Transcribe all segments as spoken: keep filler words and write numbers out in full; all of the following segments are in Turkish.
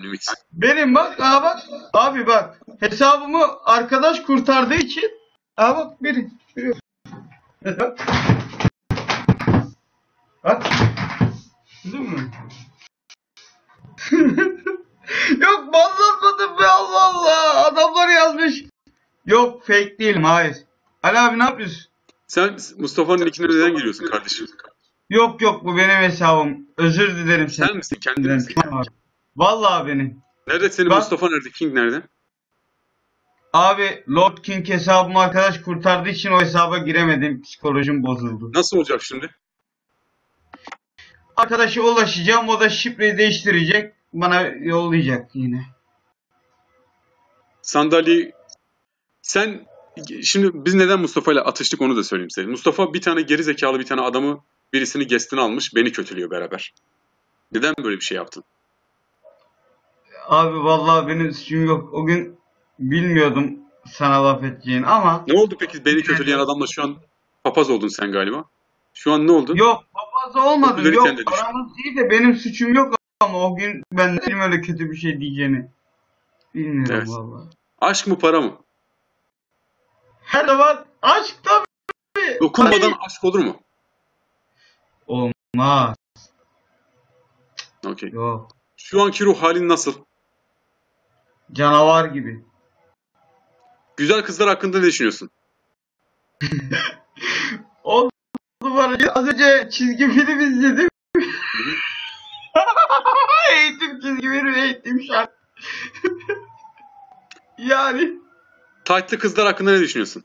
Ümit. Benim bak, aa bak. Abi bak. Hesabımı arkadaş kurtardığı için. Aa bak biri. biri. Bak. Bak. Değil mi? Yok banlatmadım be, Allah Allah. Adamlar yazmış. Yok fake değilim, hayır. Ali abi ne yapıyorsun? Sen Mustafa'nın nickine neden giriyorsun kardeşim? Yok yok, bu benim hesabım. Özür dilerim Sen senden. misin? Kendin misin? Vallahi benim. Nerede senin Bak- Mustafa nerede? King nerede? Abi Lord King hesabımı arkadaş kurtardığı için o hesaba giremedim. Psikolojim bozuldu. Nasıl olacak şimdi? Arkadaşa ulaşacağım, o da şifreyi değiştirecek. Bana yollayacak yine. Sandalyeyi sen şimdi biz neden Mustafa ile atıştık onu da söyleyeyim size. Mustafa bir tane geri zekalı bir tane adamı birisini guest'ine almış, beni kötülüyor beraber. Neden böyle bir şey yaptın? Abi vallahi benim suçum yok. O gün bilmiyordum sana laf edeceğini ama Ne oldu peki beni kötüleyen adamla şu an papaz oldun sen galiba? Şu an ne oldu? yok, papaz olmadım. Popüleriten Yok, de düştü. aramız iyi de benim suçum yok ama o gün ben dedim öyle kötü bir şey diyeceğini. Bilmiyorum Evet. vallahi. Aşk mı para mı? Her zaman aşk tabii. Dokunmadan aşk olur mu? Olmaz. Okey. Yok. Şu anki ruh halin nasıl? Canavar gibi. Güzel kızlar hakkında ne düşünüyorsun? On numara. Az önce çizgi film izledim. Eğitim çizgi film, eğitim şart. Yani Tight'lı kızlar hakkında ne düşünüyorsun?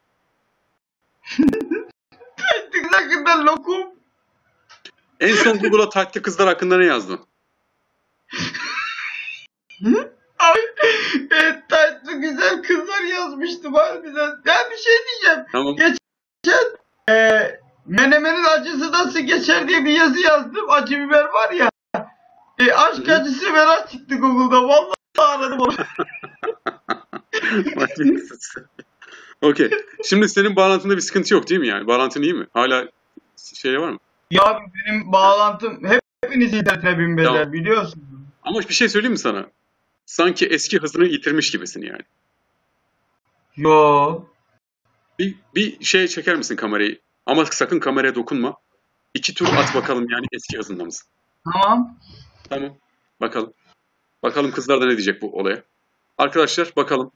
eğitim hakkında lokum. En son Google'a tight'lı kızlar hakkında ne yazdın? Ay, evet, tatlı güzel kızlar yazmıştım harbiden. Ya bir şey diyeceğim. Tamam. Geçen e, menemenin acısı nasıl geçer diye bir yazı yazdım. Acı biber var ya. E, aşk acısı merak çıktı Google'da. Vallahi aradım onu. Okey. Şimdi senin bağlantında bir sıkıntı yok değil mi yani? Bağlantın iyi mi? Hala şey var mı? Ya abi benim bağlantım hep hepiniz internete bin bedel Tamam. biliyorsun. Ama bir şey söyleyeyim mi sana? Sanki eski hızını yitirmiş gibisin yani. Yo. Bir, bir şey çeker misin kamerayı? Ama sakın kameraya dokunma. İki tur at bakalım yani eski hızında mısın? Tamam. Tamam. Bakalım. Bakalım kızlar da ne diyecek bu olaya. Arkadaşlar bakalım.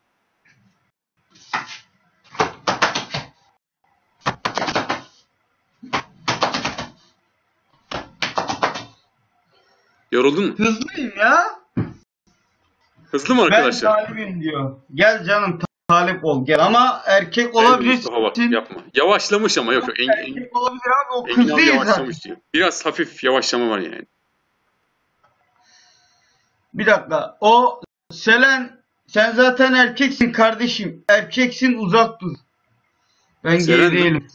Yoruldun mu? Hızlıyım ya. Hızlı mı Ben arkadaşlar? talibim diyor. Gel canım talip ol gel ama erkek olabilirsin. Mustafa bak yapma. Yavaşlamış ama yok yok. En, en, Erkek olabilir abi, o Engin kız abi değil zaten. yavaşlamış diyor. Biraz hafif yavaşlama var yani. Bir dakika. O Selen, sen zaten erkeksin kardeşim. Erkeksin, uzak dur. Ben Selen gay mi? değilim.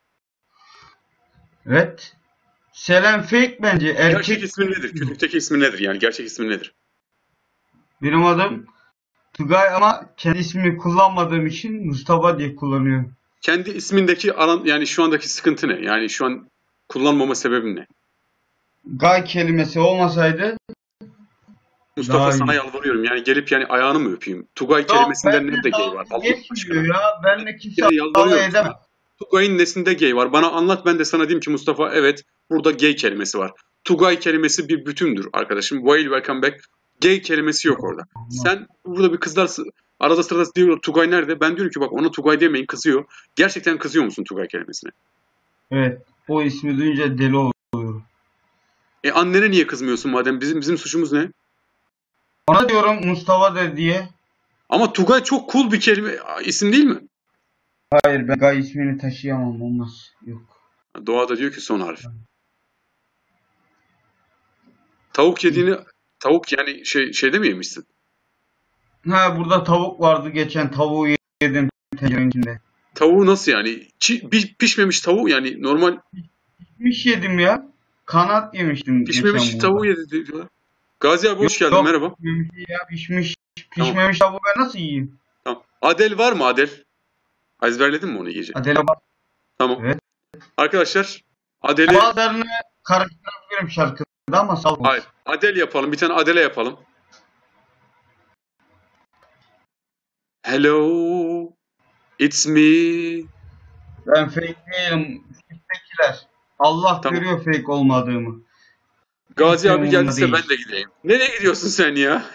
Evet. Selen fake bence. Erkek. Gerçek ismin nedir? Kütükteki ismin nedir yani? Gerçek ismin nedir? Benim adım Tugay ama kendi ismini kullanmadığım için Mustafa diye kullanıyorum. Kendi ismindeki alan yani şu andaki sıkıntı ne? Yani şu an kullanmama sebebin ne? Gay kelimesi olmasaydı Mustafa daha sana iyi. yalvarıyorum yani gelip yani ayağını mı öpeyim? Tugay kelimesinden nerede gay var? Allah Geçmiyor aşkına. ya. Benle kimse Ya alay yalvarıyorum edemez. sana. Tugay'ın nesinde gay var? Bana anlat ben de sana diyeyim ki Mustafa evet burada gay kelimesi var. Tugay kelimesi bir bütündür arkadaşım. While welcome back. Gay kelimesi yok orada. Sen burada bir kızlar arada sırada diyor Tugay nerede? Ben diyorum ki bak ona Tugay demeyin kızıyor. Gerçekten kızıyor musun Tugay kelimesine? Evet. O ismi duyunca deli oluyorum. E annene niye kızmıyorsun madem? Bizim bizim suçumuz ne? Ona diyorum Mustafa de diye. Ama Tugay çok cool bir kelime isim değil mi? Hayır, ben Gay ismini taşıyamam, olmaz. Yok. Doğada diyor ki son harf. Tavuk yediğini tavuk yani şey şeyde mi yemişsin? Ha, burada tavuk vardı, geçen tavuğu yedim tencerenin içinde. Tavuğu nasıl yani? Çi, pi- pişmemiş tavuğu yani normal Pişmiş yedim ya. Kanat yemiştim pişmemiş geçen tavuğu burada. yedi diyorlar. Gazi abi hoş Yok, geldin yok, merhaba. pişmemiş ya, pişmiş. Pişmemiş tavuğu ben nasıl yiyeyim? Tamam. Adel var mı Adel? Ezberledin mi onu iyice? Adele bak. Tamam. Evet. Arkadaşlar Adel'i Bazılarını karıştırabilirim şarkıda ama sağ olsun. hayır. Adel yapalım. Bir tane Adele yapalım. Hello, it's me. Ben fake değilim. Fake'ler. Allah Tamam. görüyor fake olmadığımı. Gazi abi Umurumda geldiyse değil. ben de gideyim. Nereye gidiyorsun sen ya?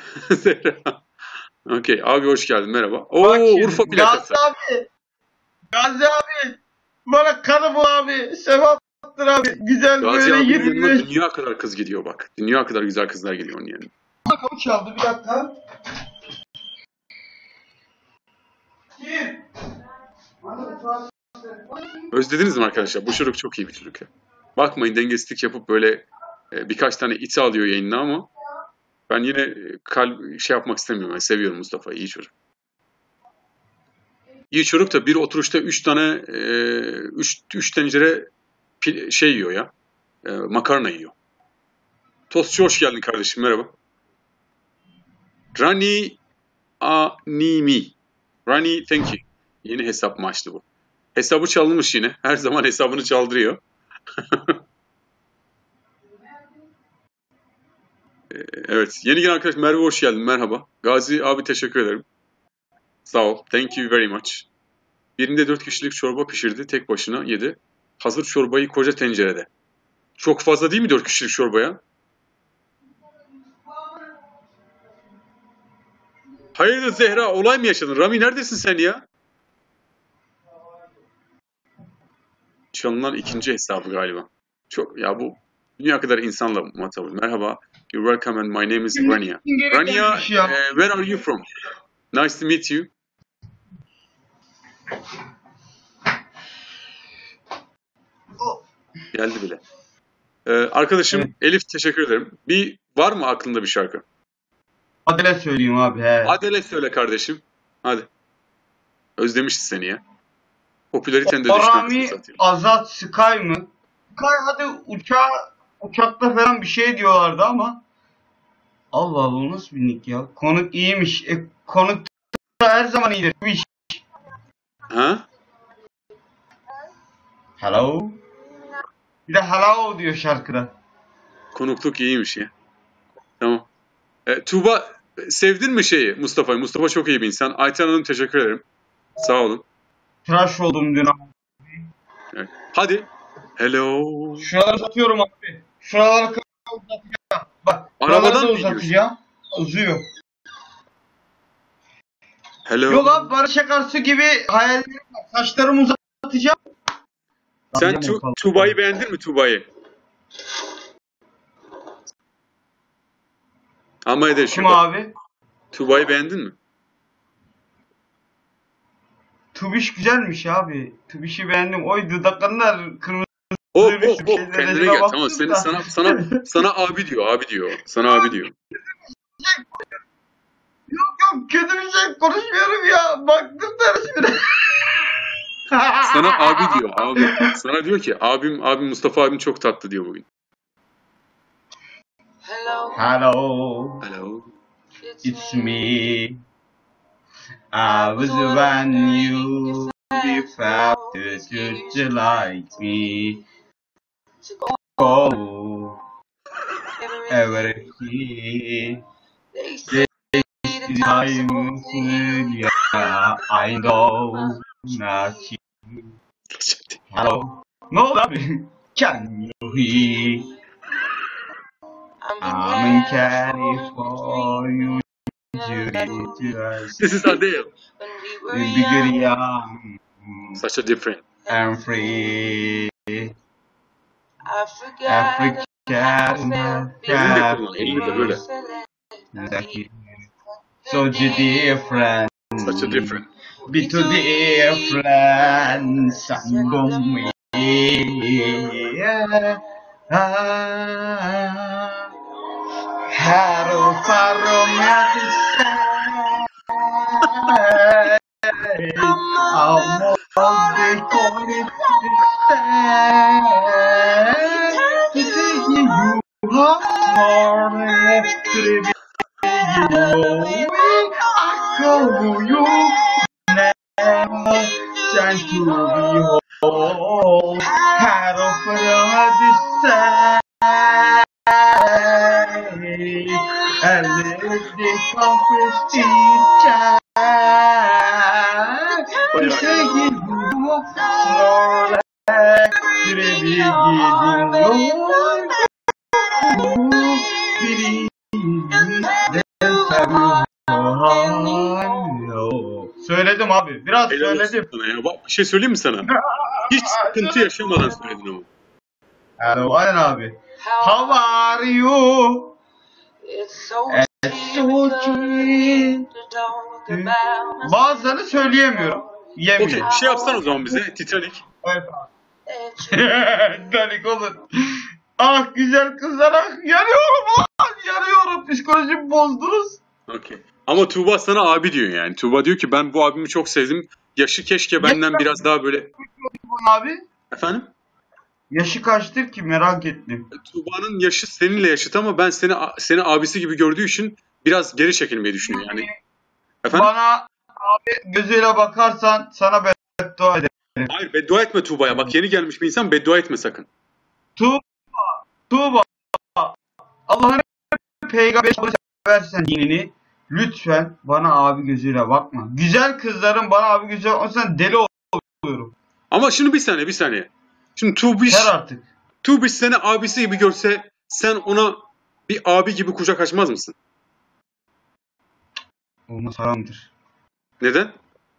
Okey, abi hoş geldin, merhaba. Oo, Bak şimdi, Urfa plakası. Gazi abi. Gazi abi. Bana karı bul abi. Sevaptır abi. Güzel Gazi böyle abinin yanına yirmi beş. dünya kadar kız gidiyor bak. Dünya kadar güzel kızlar geliyor onun yanına. Kapı çaldı bir dakika. Kim? Özlediniz mi arkadaşlar? Bu çocuk çok iyi bir çocuk ya. Bakmayın dengesizlik yapıp böyle e, birkaç tane iti alıyor yayınına ama ben yine e, kalp şey yapmak istemiyorum. Ben seviyorum Mustafa'yı. İyi çocuk. İyi çocuk da bir oturuşta üç tane e, üç, üç tencere pil, şey yiyor ya. E, makarna yiyor. Tostçu hoş geldin kardeşim. Merhaba. Rani Animi. Rani thank you. Yeni hesap mı açtı bu? Hesabı çalınmış yine. Her zaman hesabını çaldırıyor. Evet. Yeni gelen arkadaş Merve hoş geldin. Merhaba. Gazi abi teşekkür ederim. Sağ ol. Thank you very much. Birinde dört kişilik çorba pişirdi. Tek başına yedi. Hazır çorbayı koca tencerede. Çok fazla değil mi dört kişilik çorbaya? Hayırdır Zehra? Olay mı yaşadın? Rami neredesin sen ya? Çalınan ikinci hesabı galiba. Çok ya bu dünya kadar insanla muhatap. Merhaba. You're welcome and my name is Rania. Rania, uh, where are you from? Nice to meet you. Geldi bile. Ee, arkadaşım evet. Elif teşekkür ederim. Bir var mı aklında bir şarkı? Adele söyleyeyim abi. He. Adele söyle kardeşim. Hadi. Özlemişti seni ya. Popülariten de düşmemişsin zaten. Azat Sky mı? Sky hadi uçağa, uçakta falan bir şey diyorlardı ama Allah Allah nasıl bir nick ya? Konuk iyiymiş. E, konuk da her zaman iyidir. Ha? Hello? Bir de hello diyor şarkıda. Konukluk iyiymiş ya. Tamam. E, Tuğba sevdin mi şeyi Mustafa'yı? Mustafa çok iyi bir insan. Ayten Hanım teşekkür ederim. Sağ olun. Tıraş oldum dün. Evet. Hadi. Hello. Şuraları uzatıyorum abi. Şuraları uzatacağım. Bak. Arabadan mı uzatacağım. Uzuyor. Hello. Yok abi Barış Akarsu gibi hayallerim var. Saçlarımı uzatacağım. Sen tu Tuğba'yı beğendin mi Tuğba'yı? Ama eder Kim abi? Tuğba'yı beğendin mi? Tubiş güzelmiş abi. Tubiş'i beğendim. Oy dudaklarında kırmızı. Hop hop hop kendine gel. Tamam seni, sana sana sana abi diyor. Abi diyor. Sana abi diyor. Yok yok kötü bir şey konuşmuyorum ya. Baktım dersine. Sana abi diyor. Abi. Sana diyor ki abim abim Mustafa abim çok tatlı diyor bugün. Hello. Hello. Hello. It's me. I was when you felt it, you like me. Oh, everything. I'm yeah, I know not you. Hello. Ne oldu abi? Can you hear? I'm in California. This is Adele. Bigger young. Such a different. I'm free. Africa. So different. Such a different. Be to different. Sangong me. Haro faro medicine. Amo de corre to take you home to be you. I call you never chance to be whole. Haro faro medicine. And let the compass teach İşte gidiyor. Snorlax. Biri bir gidiyor. Biri Söyledim abi. Biraz Helal olsun söyledim. sana ya. Bak bir şey söyleyeyim mi sana? Hiç sıkıntı yaşamadan söyledin ama. Yani, aynen abi. How are you? It's so cute. Bazılarını söyleyemiyorum. Yemin Okey, ederim. bir şey yapsan o zaman bize. Titanic. Evet. Titanic olur. Ah güzel kızlar ah yanıyorum ah yanıyorum psikolojimi bozdunuz. Okey. Ama Tuğba sana abi diyor yani. Tuğba diyor ki ben bu abimi çok sevdim. Yaşı keşke benden biraz daha böyle... Abi Efendim? yaşı kaçtır ki merak ettim. Tuğba'nın yaşı seninle yaşıt ama ben seni seni abisi gibi gördüğü için biraz geri çekilmeyi düşünüyor yani. Efendim? Bana abi gözüyle bakarsan sana beddua ederim. Hayır beddua etme Tuğba'ya. Bak yeni gelmiş bir insan beddua etme sakın. Tuğba, Tuğba, Allah'ın peygamberi seversen dinini lütfen bana abi gözüyle bakma. Güzel kızların bana abi gözüyle bakmasan deli oluyorum. Ama şimdi bir saniye bir saniye. Şimdi Tuğbiş, Her artık. Tuğbiş seni abisi gibi görse sen ona bir abi gibi kucak açmaz mısın? Olmaz haramdır. Neden?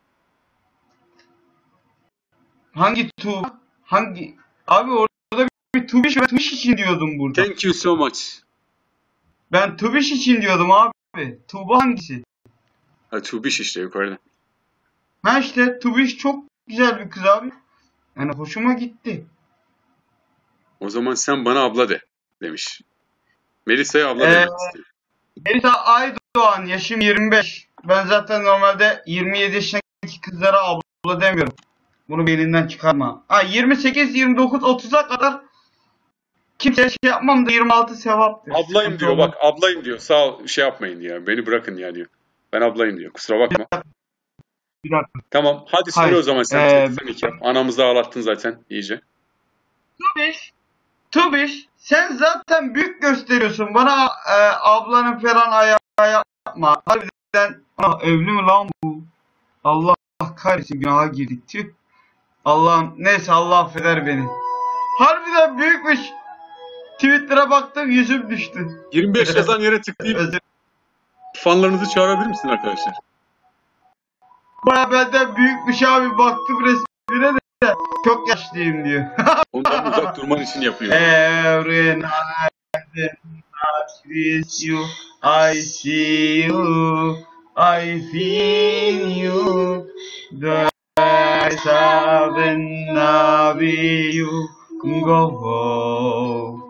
Hangi Tuğba? Hangi? Abi orada bir Tuğbiş ve Tuğbiş için diyordum burada. Thank you so much. Ben Tuğbiş için diyordum abi. Tuğba hangisi? Ha, Tuğbiş işte yukarıda. Ha işte Tuğbiş çok güzel bir kız abi. Yani hoşuma gitti. O zaman sen bana abla de demiş. Melisa'ya abla Ee, demek istiyor. Melisa Aydoğan, yaşım yirmi beş. Ben zaten normalde yirmi yedi yaşındaki kızlara abla demiyorum. Bunu beyninden çıkarma. Ha yirmi sekiz, yirmi dokuz, otuza kadar kimseye şey yapmam da yirmi altı sevaptır. Ablayım Sıkıntı diyor olmaz. bak ablayım diyor. Sağ ol şey yapmayın ya. Beni bırakın ya diyor. Ben ablayım diyor. Kusura bakma. Bir dakika. Tamam hadi söyle Hayır, o zaman sen. ee, Titanic yap. Anamızı ağlattın zaten iyice. Tubiş, Tubiş, sen zaten büyük gösteriyorsun. Bana e, ablanın falan ayağı yapma. Harbiden ah, evli mi lan bu? Allah kahretsin günaha girdik. Tüh. Allah'ım neyse Allah affeder beni. Harbiden büyükmüş. Twitter'a baktım yüzüm düştü. yirmi beş yazan yere tıklayıp Özür fanlarınızı çağırabilir misin arkadaşlar? Baya benden büyükmüş abi baktım resmine de çok yaşlıyım diyor. Ondan uzak durman için yapıyor. Every night I with you, I see you, I feel you. The eyes of an navi you go home.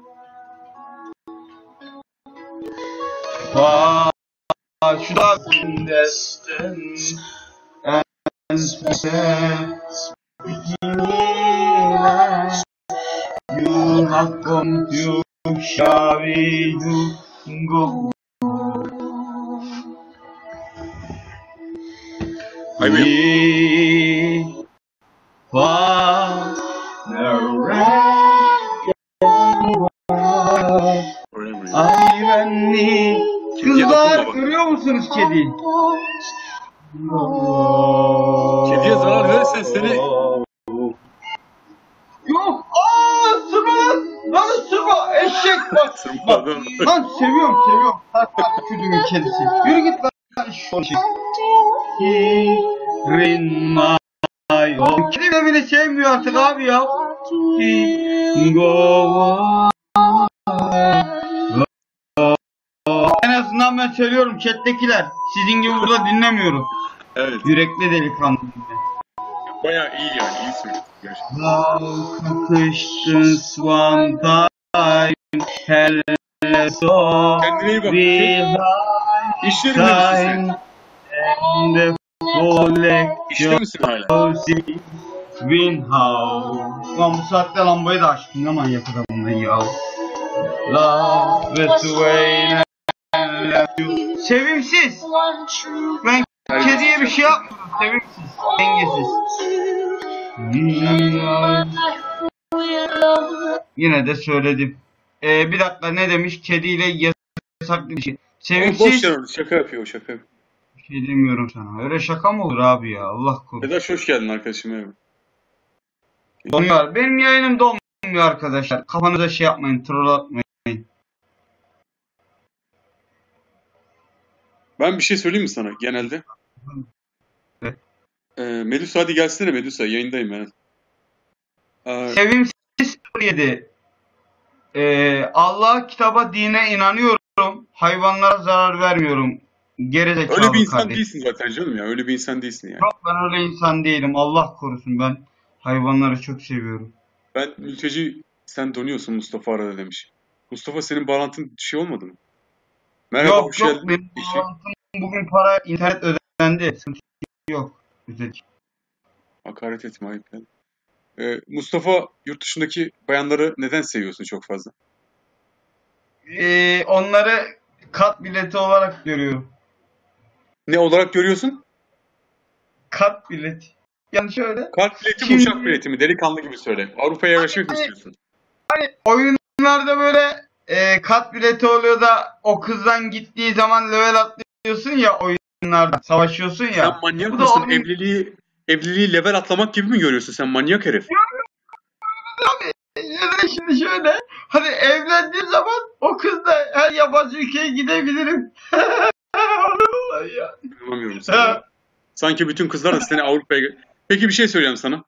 Far should have been destined and success beginning. You have come to shall you go. I will. We far Forever. Ay benli Kediye kızlar dokunma bak. görüyor musunuz kedi? Kediye zarar verirsen seni... Yok. Aaa sıma lan. Lan sıma. Eşek bak. Bak. Lan seviyorum seviyorum. Küdümün kedisi. Yürü git lan. Şu şey. Rinma. Kedi de beni sevmiyor artık abi ya. Go. En azından ben söylüyorum chat'tekiler. Sizin gibi burada dinlemiyorum. Evet. Yürekli delikanlı. Bayağı iyi yani. İyisin. Gerçekten. Kakıştın swan time. Helle so. Kendine iyi bak. Behind İş yerinde misin sen? time. And the İşte misin hala? collection. Winhouse. Lan bu saatte lambayı da açtın aman yapı da bunu ya. Love with the way I love you. Sevimsiz. Ben kediye bir şey yapmadım. Sevimsiz. Dengesiz. Yine de söyledim. Ee, bir dakika ne demiş? Kediyle yasaklı bir şey. Oğlum boş Sevimsiz. ver onu. Şaka yapıyor. Şaka yapıyor. şey demiyorum sana. Öyle şaka mı olur abi ya? Allah korusun. Vedaş hoş geldin arkadaşım. Evet. Donuyor. Benim yayınım donmuyor arkadaşlar. Kafanıza şey yapmayın. Troll atmayın. Ben bir şey söyleyeyim mi sana genelde? Evet. Ee, Medusa hadi gelsene Medusa. Yayındayım ben. Ee, Sevimsiz sıfır yedi. Ee, Allah, kitaba, dine inanıyorum. Hayvanlara zarar vermiyorum. öyle bir Gerizekalı insan kardeş. değilsin zaten canım ya. Öyle bir insan değilsin yani. Yok, ben öyle insan değilim. Allah korusun, ben hayvanları çok seviyorum. Ben mülteci sen donuyorsun Mustafa arada demiş. Mustafa senin bağlantın bir şey olmadı mı? Merhaba Yok hoş yok, geldin. benim İşi. bağlantım bugün para internet ödendi. Sıkıntı yok. Üstelik. Hakaret etme ayıp yani. Ee, Mustafa yurt dışındaki bayanları neden seviyorsun çok fazla? Ee, onları kat bileti olarak görüyorum. Ne olarak görüyorsun? Kat bileti. Yani şöyle. Kart bileti mi Şimdi uçak bileti mi? Delikanlı gibi söyle. Avrupa'ya yerleşmek mi istiyorsun? oyunlarda böyle e, kat bileti oluyor da o kızdan gittiği zaman level atlıyorsun ya, oyunlarda savaşıyorsun Sen ya. manyak Bu da mısın? oyun Evliliği evliliği level atlamak gibi mi görüyorsun sen manyak herif? abi. Yani şimdi şöyle. Hadi evlendiğim zaman o kızla her yabancı ülkeye gidebilirim. Vallahi ya. İnanamıyorum sana. ya. Sanki bütün kızlar da seni Avrupa'ya... Peki bir şey söyleyeceğim sana.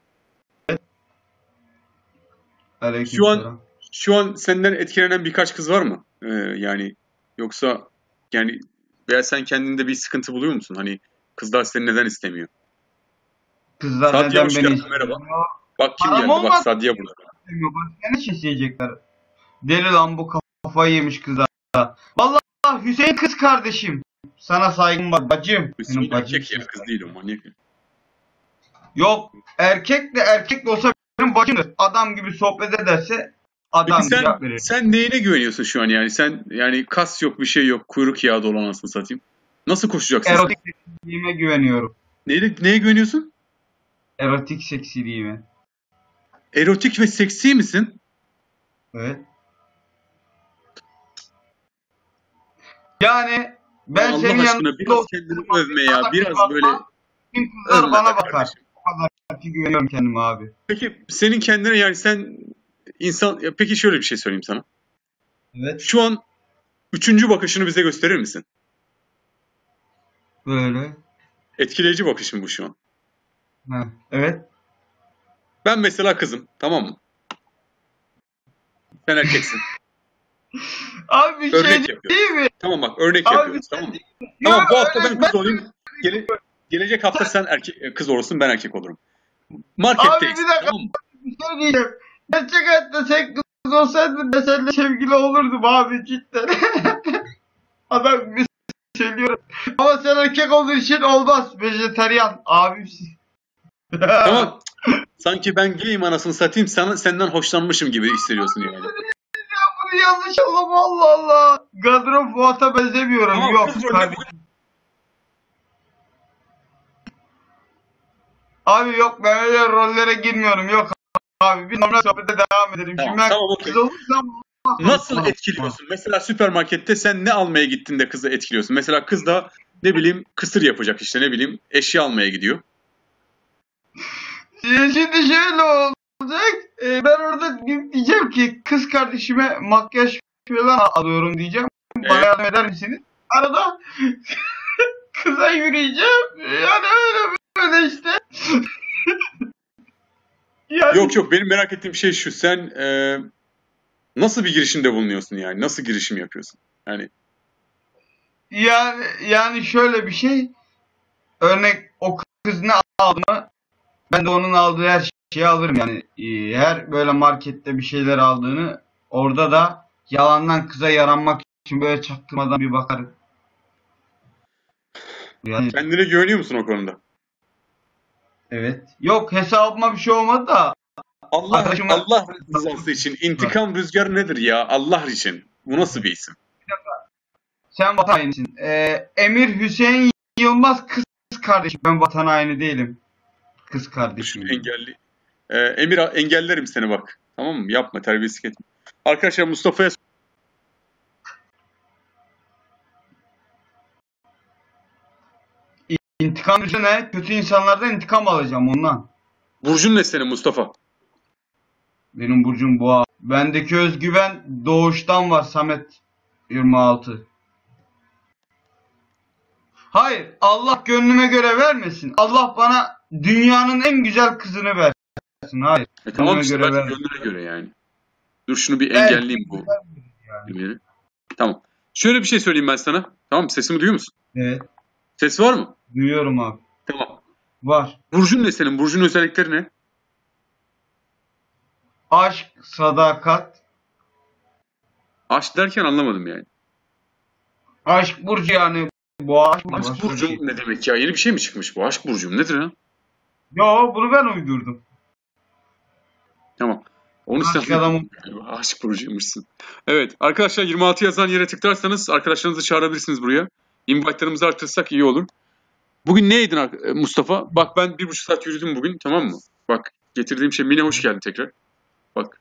Şu an Aleykümselam. şu an senden etkilenen birkaç kız var mı? Ee, yani yoksa yani veya sen kendinde bir sıkıntı buluyor musun? Hani kızlar seni neden istemiyor? Kızlar Sadiye neden hoş beni geldin istemiyor? merhaba. Bak kim Param geldi? Bak olmaz. Sadiye burada. Başka ne isteyecekler? Deli lan bu, kafayı yemiş kızlar. Vallahi Hüseyin kız kardeşim. Sana saygım var bacım. Hüseyin Benim bacım. erkek ya kız değil o manyak. Yok, erkek de erkek de olsa benim bacımdır. Adam gibi sohbet ederse Peki adam sen cevap verir. sen neyine güveniyorsun şu an yani? Sen yani kas yok bir şey yok. Kuyruk yağı dolu anasını satayım. Nasıl koşacaksın sen? Erotik seksiliğime güveniyorum. Neye, neye güveniyorsun? Erotik seksiliğime. Erotik ve seksi misin? Evet. Yani ben Allah senin aşkına yanında biraz olsam kendini övme ya. bana bir Biraz bakma, böyle tüm kızlar övme be bana bakar. kardeşim. O kadar ki güveniyorum kendime abi. Peki senin kendine yani sen insan ya peki şöyle bir şey söyleyeyim sana. Evet. Şu an üçüncü bakışını bize gösterir misin? Böyle. Etkileyici bakışım bu şu an. Ha. Evet. Ben mesela kızım, tamam mı? Sen erkeksin. Abi bir Örnek şey yapıyorum. değil mi? Tamam bak örnek Abi yapıyoruz bir şey tamam mı? değil mi? Tamam Yok, bu hafta öyle ben ben... kız olayım. Gele- gelecek hafta sen erkek kız olursun ben erkek olurum. Abi Marketteyiz bir dakika, tamam mı? bir şey diyeceğim. Gerçek hayatta sen kız olsaydın ben seninle sevgili olurdum abi, cidden. Adam bir söylüyorum. Ama sen erkek olduğun için olmaz. Vejetaryen abimsin. Tamam. Sanki ben gayim anasını satayım sana senden hoşlanmışım gibi hissediyorsun yani. Bunu yanlış anlama, Allah Allah. Gardırop Fuat'a benzemiyorum. Tamam, Yok kız rolü- kardeşim. Abi yok, ben öyle rollere girmiyorum. Yok abi, bir normal sohbete devam edelim. Tamam, Şimdi ben tamam, okey. kız olursam Nasıl etkiliyorsun? Mesela süpermarkette sen ne almaya gittiğinde kızı etkiliyorsun? Mesela kız da ne bileyim kısır yapacak işte ne bileyim eşya almaya gidiyor. Şimdi şöyle olacak. Ee, ben orada diyeceğim ki kız kardeşime makyaj falan alıyorum diyeceğim. Bana Evet. yardım eder misiniz? Arada kıza yürüyeceğim. Yani öyle böyle işte. Yani, Yok yok benim merak ettiğim şey şu. Sen e, nasıl bir girişimde bulunuyorsun yani? Nasıl girişim yapıyorsun? Yani yani, yani şöyle bir şey. Örnek, o kız ne aldı mı ben de onun aldığı her şeyi alırım yani. Ee, Her böyle markette bir şeyler aldığını orada da yalandan kıza yaranmak için böyle çaktırmadan bir bakarım. Yani kendine güveniyor musun o konuda? evet. Yok, hesabıma bir şey olmadı da Allah arkadaşıma Allah rızası için intikam rüzgarı nedir ya? Allah için. Bu nasıl bir isim? sen vatan hainisin. Ee, Emir Hüseyin Yılmaz kız kardeşim. Ben vatan haini değilim. Kız Düşün kardeşim. engelli. E, Emir engellerim seni bak. Tamam mı? Yapma terbiyesizlik etme. Arkadaşlar Mustafa'ya İntikam üzerine kötü insanlardan intikam alacağım ondan. Burcun ne senin Mustafa? Benim burcum boğa. Bendeki özgüven doğuştan var Samet. yirmi altı. Hayır, Allah gönlüme göre vermesin. Allah bana dünyanın en güzel kızını versin. Hayır. E tamam işte göre belki vermesin. gönlüne göre yani. Dur şunu bir Evet, engelleyeyim bu. yani. Yeri. Tamam. Şöyle bir şey söyleyeyim ben sana. Tamam mı? Sesimi duyuyor musun? Evet, Ses var mı? duyuyorum abi. Tamam. Var. Burcun ne senin? Burcun özellikleri ne? Aşk, sadakat. Aşk derken anlamadım yani. Aşk burcu yani. Boğa aşk burcu. Aşk başka bir burcum şey. ne demek ya? Yeni bir şey mi çıkmış bu? Aşk burcum nedir ha? Yo, bunu ben uydurdum. Tamam. Onu Aşk sen adamım. aşk burcuymuşsun. Evet arkadaşlar yirmi altı yazan yere tıklarsanız arkadaşlarınızı çağırabilirsiniz buraya. Invite'larımızı artırsak iyi olur. Bugün ne yedin ar- Mustafa? Bak ben bir buçuk saat yürüdüm bugün, tamam mı? Bak getirdiğim şey, Mine hoş geldin tekrar. Bak.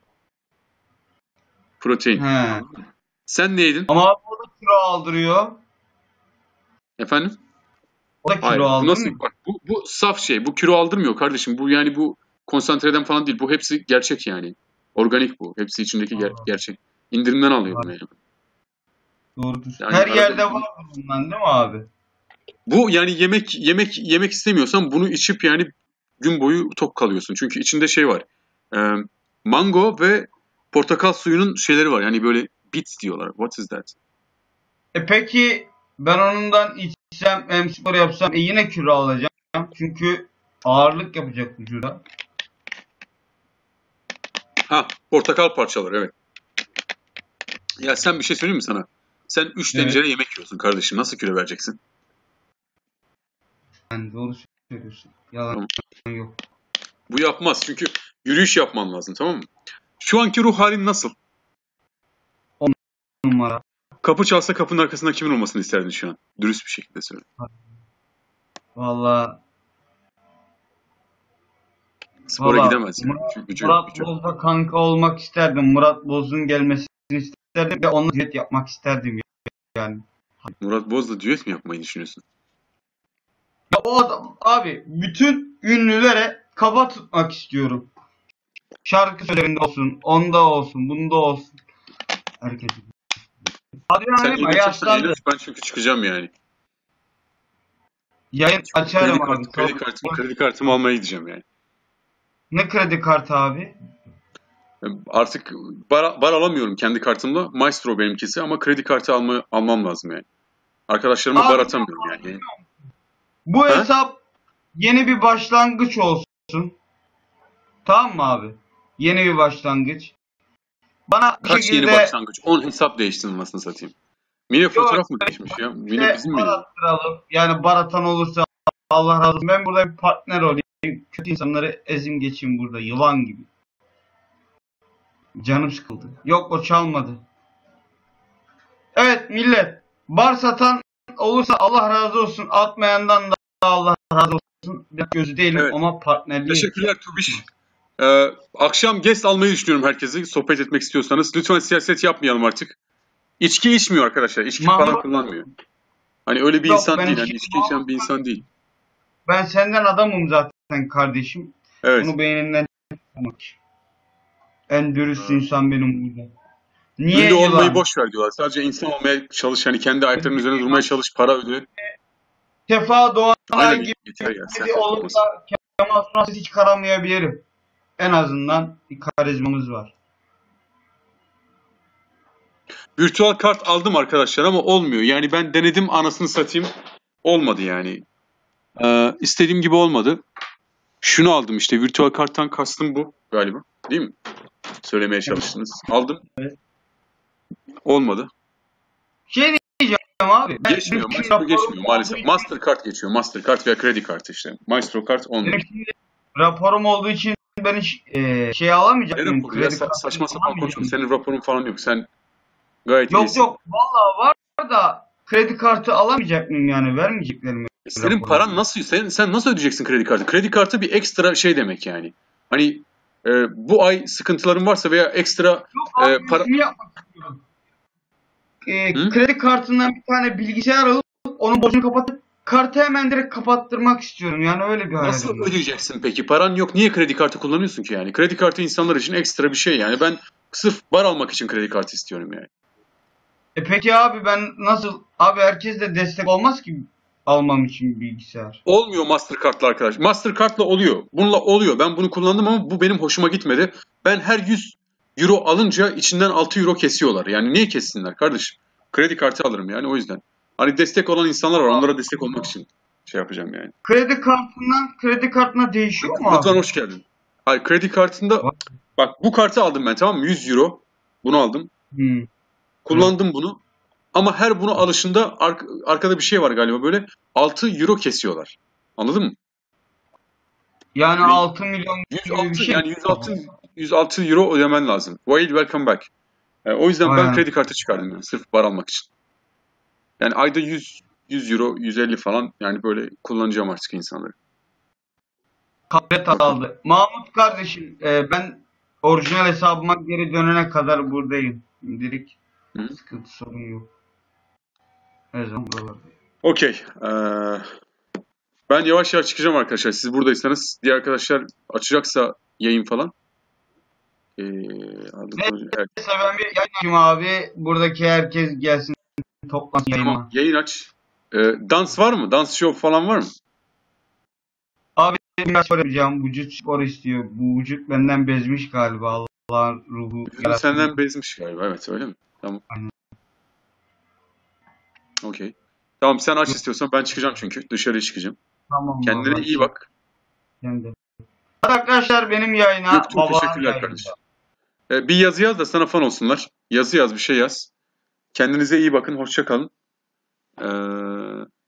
Protein. He. Sen ne yedin? Ama abi o da kilo aldırıyor. Efendim? O da Hayır. kilo Bu aldırmıyor. nasıl? Bak bu, bu saf şey. Bu kilo aldırmıyor kardeşim. Bu yani bu konsantreden falan değil. Bu hepsi gerçek yani. Organik bu. Hepsi içindeki ger- Aa. gerçek. İndirimden alıyorum yani. Doğrudur. Yani Her arada- yerde var bundan değil mi abi? Bu yani yemek yemek yemek istemiyorsan bunu içip yani gün boyu tok kalıyorsun. Çünkü içinde şey var. Ee, mango ve portakal suyunun şeyleri var. Yani böyle bits diyorlar. What is that? E peki ben onundan içsem hem spor yapsam e yine kilo alacağım. Çünkü ağırlık yapacak vücuda. Ha, portakal parçaları evet. Ya sen bir şey söyleyeyim mi sana? Sen üç Evet. tencere yemek yiyorsun kardeşim. Nasıl kilo vereceksin? Yani doğru söylüyorsun. Yalan yok. Bu yapmaz çünkü yürüyüş yapman lazım, tamam mı? Şu anki ruh halin nasıl? Numara. Kapı çalsa kapının arkasında kimin olmasını isterdin şu an? Dürüst bir şekilde söyle. Valla Spora Valla, gidemez yani. Murat- Çünkü gücü yok. Murat Gücü. yok. Boz'la kanka olmak isterdim. Murat Boz'un gelmesini isterdim ve onunla düet yapmak isterdim yani. Murat Boz'la düet mi yapmayı düşünüyorsun? Ya o adam abi bütün ünlülere kafa tutmak istiyorum. Şarkı sözlerinde olsun, onda olsun, bunda olsun. Herkes. Hadi Sen yani yayın açarsan yaşlandı. eğlenir, ben çünkü çıkacağım yani. Yayın açarım Kredi, abi. kartı, kredi, kartımı, kredi kartımı almaya gideceğim yani. Ne kredi kartı abi? Artık bar, bar alamıyorum kendi kartımla. Maestro benimkisi ama kredi kartı alma, almam lazım yani. Arkadaşlarıma Abi, bar atamıyorum yani. Bu Ha? hesap yeni bir başlangıç olsun. Tamam mı abi? Yeni bir başlangıç. Bana bir Kaç şekilde yeni başlangıç? on hesap değiştirilmesini satayım. Mine fotoğraf mı değişmiş ya? Mine işte bizim bar mi? attıralım. Yani bar atan olursa Allah razı olsun. Ben burada bir partner olayım. Kötü insanları ezim geçeyim burada. Yılan gibi. Canım sıkıldı. Yok o çalmadı. Evet millet. Bar satan olursa Allah razı olsun. Atmayandan da Allah razı olsun. Biraz gözü değilim Evet. ama partnerliği. Teşekkürler Tubiş. Ee, akşam guest almayı düşünüyorum herkesi. Sohbet etmek istiyorsanız. Lütfen siyaset yapmayalım artık. İçki içmiyor arkadaşlar. İçki Mahmut- falan kullanmıyor. Hani öyle bir Yok, insan ben değil. Hani içki- içki içen bir insan değil. Ben senden adamım zaten kardeşim. Evet. Bunu beyninden çıkarmak. En dürüst insan benim burada. Niye Ünlü olmayı yılan? boş ver diyorlar. Sadece insan olmaya çalış. Hani kendi ayaklarının üzerine durmaya çalış. Para öde. Sefa Doğanay Aynen gibi yeter ya. Sen biri olup da Kemal Sunal'sız hiç çıkaramayabilirim. En azından bir karizmamız var. Virtual kart aldım arkadaşlar ama olmuyor. Yani ben denedim anasını satayım. Olmadı yani. Ee, istediğim gibi olmadı. Şunu aldım işte. Virtual karttan kastım bu galiba. Değil mi? Söylemeye çalıştınız. Aldım. Evet. Olmadı. Şey diyeceğim abi. ben- Geçmiyor. benim Maestro raporum geçmiyor maalesef. olduğu için- Mastercard geçiyor. Mastercard veya kredi kartı işte. Maestro kart olmuyor. benim şimdi raporum olduğu için ben hiç e, şey alamayacak Ne mıyım? raporu ya? Kredi Sa- kartı saçma sapan alamayacak konuşma. mıyım? Senin raporun falan yok. Sen gayet Yok iyisin. yok. Vallahi var da kredi kartı alamayacak mıyım yani? Vermeyecekler mi? Senin raporu? paran nasıl? Sen, sen nasıl ödeyeceksin kredi kartı? Kredi kartı bir ekstra şey demek yani. Hani e, bu ay sıkıntıların varsa veya ekstra Yok abi, Ee, para- şunu yapmak istiyorum. Ee, Hı? kredi kartından bir tane bilgisayar alıp onun borcunu kapatıp kartı hemen direkt kapattırmak istiyorum. Yani öyle bir Nasıl hayalim var. ödeyeceksin peki? Paran yok. Niye kredi kartı kullanıyorsun ki yani? Kredi kartı insanlar için ekstra bir şey yani. Ben sırf bar almak için kredi kartı istiyorum yani. E peki abi ben nasıl? Abi herkes de destek olmaz ki almam için bilgisayar. Olmuyor Mastercard'la arkadaş. Mastercard'la oluyor. Bununla oluyor. Ben bunu kullandım ama bu benim hoşuma gitmedi. Ben her yüz euro alınca içinden altı euro kesiyorlar. Yani niye kessinler kardeşim? Kredi kartı alırım yani o yüzden. Hani destek olan insanlar var. Onlara destek olmak için şey yapacağım yani. Kredi kartından kredi kartına değişiyor mu Rıdvan abi? hoş geldin. Hayır kredi kartında bak bu kartı aldım ben tamam mı? yüz euro. Bunu aldım. Hmm. Kullandım bunu. Ama her bunu alışında ar- arkada bir şey var galiba böyle altı euro kesiyorlar. Anladın mı? Yani Ve altı milyon gibi bir yüz altı şey. yani yüz altı yüz altı euro ödemen lazım. Wade welcome back. Yani o yüzden ben Aynen. kredi kartı çıkardım yani sırf bar almak için. Yani ayda yüz yüz euro, yüz elli falan yani böyle kullanacağım artık insanları. Tablet aldı. Mahmut kardeşim e, ben orijinal hesabıma geri dönene kadar buradayım. Şimdilik Hı. sıkıntı sorun yok. Her zaman buralardayım. Okey. Ee, ben yavaş yavaş çıkacağım arkadaşlar. Siz buradaysanız diğer arkadaşlar açacaksa yayın falan. Ee, aldım- evet. Neyse ben bir yayın açayım abi. Buradaki herkes gelsin toplansın Tamam, yayına. yayın aç. Ee, dans var mı? Dans show falan var mı? Abi ben spor yapacağım. Vücut spor istiyor. Bu vücut benden bezmiş galiba. Allah'ın ruhu. Vücudun senden bezmiş galiba. Evet öyle mi? Tamam. Aynen. Okey. Tamam sen aç istiyorsan ben çıkacağım çünkü. Dışarıya çıkacağım. Tamam. Kendine vallahi. iyi bak. Sen de. Arkadaşlar benim yayına Göktuğ babam teşekkürler yayında. kardeşim. Ee, bir yazı yaz da sana fan olsunlar. Yazı yaz bir şey yaz. Kendinize iyi bakın. Hoşça kalın. Ee,